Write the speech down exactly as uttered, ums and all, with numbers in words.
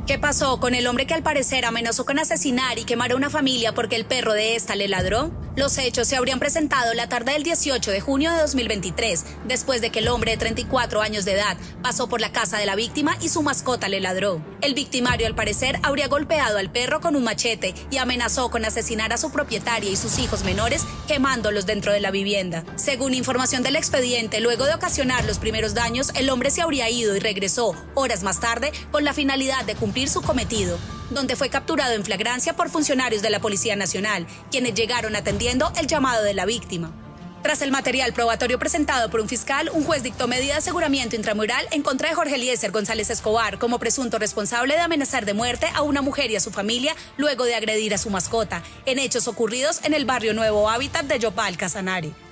¿Qué pasó con el hombre que al parecer amenazó con asesinar y quemar a una familia porque el perro de esta le ladró? Los hechos se habrían presentado la tarde del dieciocho de junio de dos mil veintitrés, después de que el hombre de treinta y cuatro años de edad pasó por la casa de la víctima y su mascota le ladró. El victimario al parecer habría golpeado al perro con un machete y amenazó con asesinar a su propietaria y sus hijos menores, quemándolos dentro de la vivienda. Según información del expediente, luego de ocasionar los primeros daños, el hombre se habría ido y regresó horas más tarde con la finalidad de cumplir su cometido, donde fue capturado en flagrancia por funcionarios de la Policía Nacional, quienes llegaron atendiendo el llamado de la víctima. Tras el material probatorio presentado por un fiscal, un juez dictó medida de aseguramiento intramural en contra de Jorge Eliezer González Escobar como presunto responsable de amenazar de muerte a una mujer y a su familia luego de agredir a su mascota, en hechos ocurridos en el barrio Nuevo Hábitat de Yopal, Casanare.